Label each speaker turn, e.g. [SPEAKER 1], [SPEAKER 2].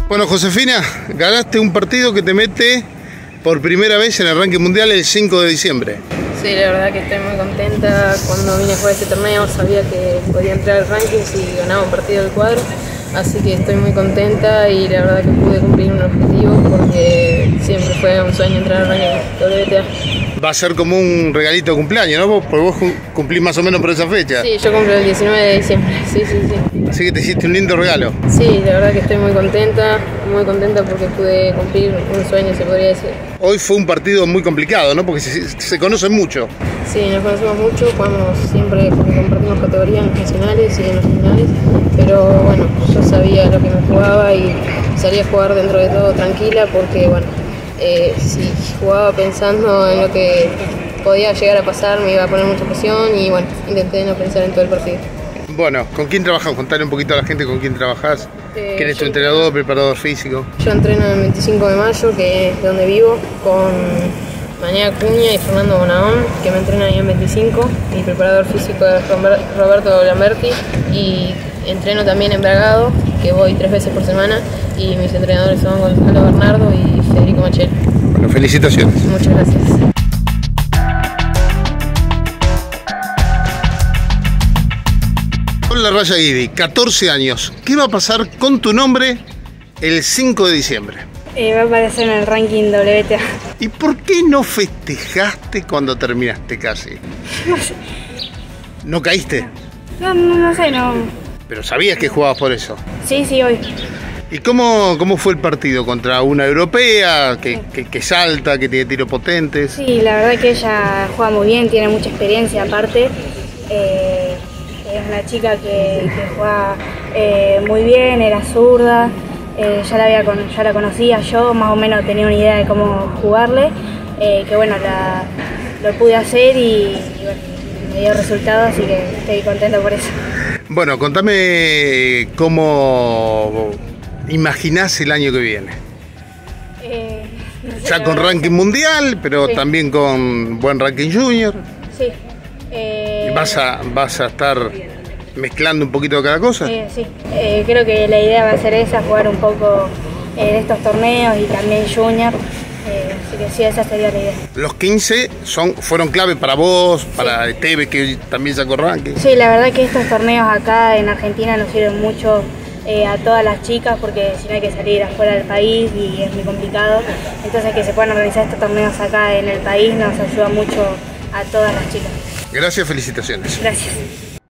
[SPEAKER 1] Bueno, Josefina, ganaste un partido que te mete por primera vez en el ranking mundial el 5 de diciembre.
[SPEAKER 2] Sí, la verdad que estoy muy contenta. Cuando vine a jugar este torneo sabía que podía entrar al ranking si ganaba un partido del cuadro. Así que estoy muy contenta y la verdad que pude cumplir un objetivo porque siempre fue un sueño entrar al ranking WTA.
[SPEAKER 1] Va a ser como un regalito de cumpleaños, ¿no? Porque vos cumplís más o menos por esa fecha.
[SPEAKER 2] Sí, yo cumplo el 19 de diciembre, sí.
[SPEAKER 1] Así que te hiciste un lindo regalo.
[SPEAKER 2] Sí, la verdad que estoy muy contenta porque pude cumplir un sueño, se podría decir.
[SPEAKER 1] Hoy fue un partido muy complicado, ¿no? Porque se conocen mucho.
[SPEAKER 2] Sí, nos conocemos mucho, jugamos siempre porque compartimos categorías nacionales y en los finales, pero bueno, yo sabía lo que me jugaba y salí a jugar dentro de todo tranquila porque bueno, si jugaba pensando en lo que podía llegar a pasar me iba a poner mucha presión y bueno, intenté no pensar en todo el partido.
[SPEAKER 1] Bueno, ¿con quién trabajás? Contale un poquito a la gente con quién trabajás. ¿Quién es tu entrenador, preparador físico?
[SPEAKER 2] Yo entreno el 25 de mayo, que es donde vivo, con Mañana Acuña y Fernando Bonahón, que me entrenan ahí en 25. Mi preparador físico es Roberto Lamberti y entreno también en Bragado, que voy 3 veces por semana, y mis entrenadores son Gonzalo Bernardo y Federico Machel.
[SPEAKER 1] Bueno, felicitaciones.
[SPEAKER 2] Muchas gracias.
[SPEAKER 1] Hola Raya Guidi, 14 años. ¿Qué va a pasar con tu nombre el 5 de diciembre?
[SPEAKER 3] Va a aparecer en el ranking WTA.
[SPEAKER 1] ¿Y por qué no festejaste cuando terminaste casi?
[SPEAKER 3] No sé.
[SPEAKER 1] ¿No caíste?
[SPEAKER 3] No sé, no.
[SPEAKER 1] Pero sabías que jugabas por eso.
[SPEAKER 3] Sí, hoy.
[SPEAKER 1] ¿Y cómo fue el partido contra una europea que salta, que tiene tiros potentes?
[SPEAKER 3] Sí, la verdad que ella juega muy bien, tiene mucha experiencia aparte. Es una chica que juega muy bien, era zurda. Ya la conocía yo, más o menos tenía una idea de cómo jugarle, que bueno, lo pude hacer y bueno, me dio resultado, así que estoy contenta por eso.
[SPEAKER 1] Bueno, contame cómo imaginás el año que viene. Ya con ranking mundial, pero sí, también con buen ranking junior.
[SPEAKER 3] Sí.
[SPEAKER 1] ¿Vas a estar mezclando un poquito de cada cosa?
[SPEAKER 3] Sí, creo que la idea va a ser esa, jugar un poco de estos torneos y también junior, así que sí, esa sería la idea.
[SPEAKER 1] Los 15 fueron clave para vos, para Teve, que también sacó ranking.
[SPEAKER 3] Sí, la verdad que estos torneos acá en Argentina nos sirven mucho a todas las chicas, porque si no hay que salir afuera del país y es muy complicado, entonces que se puedan organizar estos torneos acá en el país nos ayuda mucho a todas las chicas.
[SPEAKER 1] Gracias, felicitaciones.
[SPEAKER 3] Gracias.